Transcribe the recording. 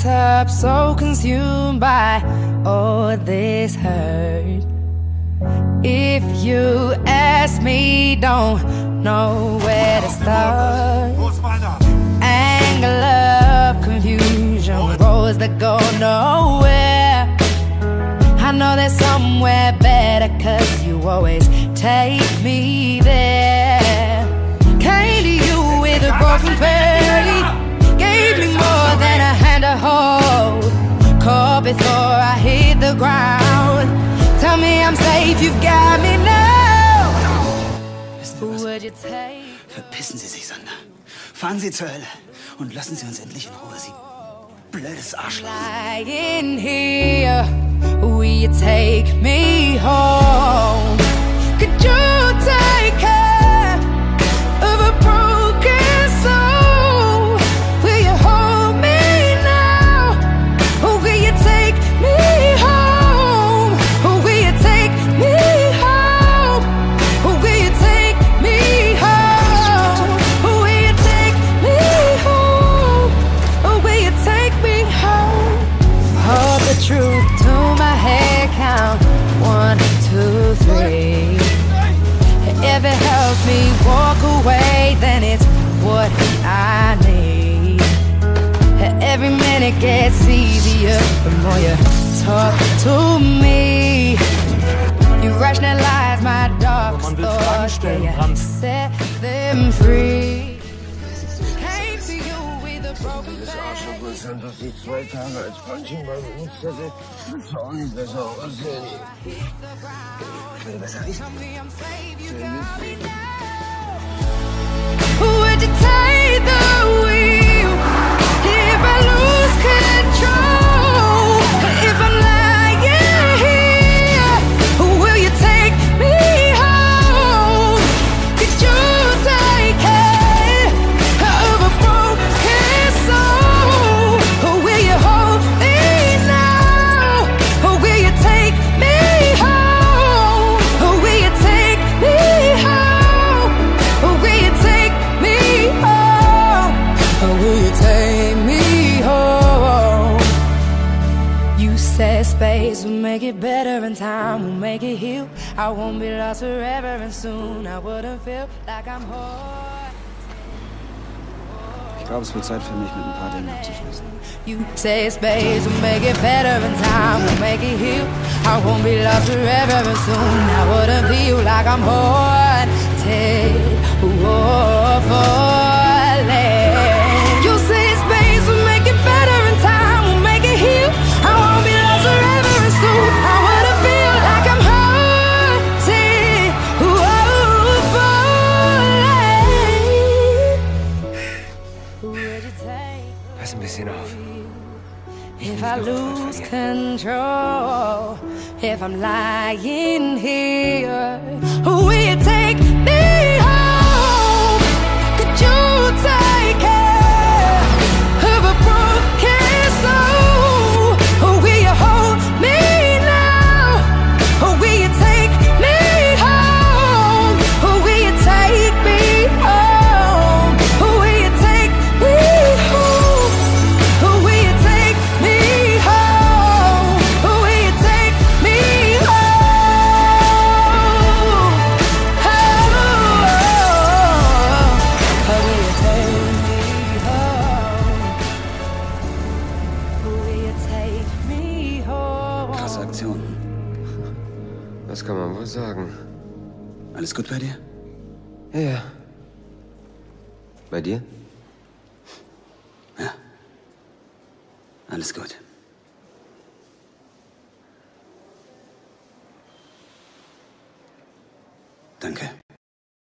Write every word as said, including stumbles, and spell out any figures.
wrapped up, so consumed by all this hurt. If you ask me, don't know where to start. Anger, love, confusion, roads that go nowhere. I know there's somewhere better, cause you always take me there. Came to you with a broken faith, gave me more than a hand to hold. Caught before I hit the ground. Tell me I'm safe, you've got me now. Who would you take? Verpissen Sie sich, Sander. Fahren Sie zur Hölle und lassen Sie uns endlich in Ruhe, Sie blödes Arschloch. Lying here, will you take me home? Could you take care of a broken soul? Will you hold me now? Or will you take me home? Or will you take me home? Or will you take me home? Or will you take me home? Or will you take me home? Hold the truth to my head count. One, two, three. If it helps me walk away, then it's what I need. Every minute gets easier the more you talk to me. You rationalize my dark thoughts, yeah, you set them free. Came to you with a broken Das Arschloch ist dann doch die zwei Tage als Punching Ball benutzt hätte, würdest du auch nicht besser aussehen. Ich würde besser riechen. Would you take the wheel if I lose control? If I'm lying here, will you take me home? Could you take care of a broken soul? Or will you hold me now? Or will you take me home? Or will you take me home? Or will you take me home? Or will you take me home? You said space will make it better and time will make it heal. I won't be lost forever and soon I wouldn't feel like I'm home. Ich glaube, es wird Zeit für mich, mit ein paar Dingen abzuschließen. You say space will make it better and time will make it heal. I won't be lost forever and soon I wouldn't feel like I'm haunted or falling. You say space will make it better and time will make it heal. I won't be lost forever and soon I wouldn't feel like I'm haunted or falling. Who would you take? Pass ein bisschen auf. If I lose control, if I'm lying here, will you take me home? Could you take care of a broken soul? Or will you hold me now? Or will you take me home? Or will you take me home? Or will you take me home? Or will you take me home? Or will you take me home? Oh, or will you take me home? Or will you take me home? Krasse Aktion. Das kann man wohl sagen. Alles gut bei dir? Ja, ja. Bei dir? Ja. Alles gut.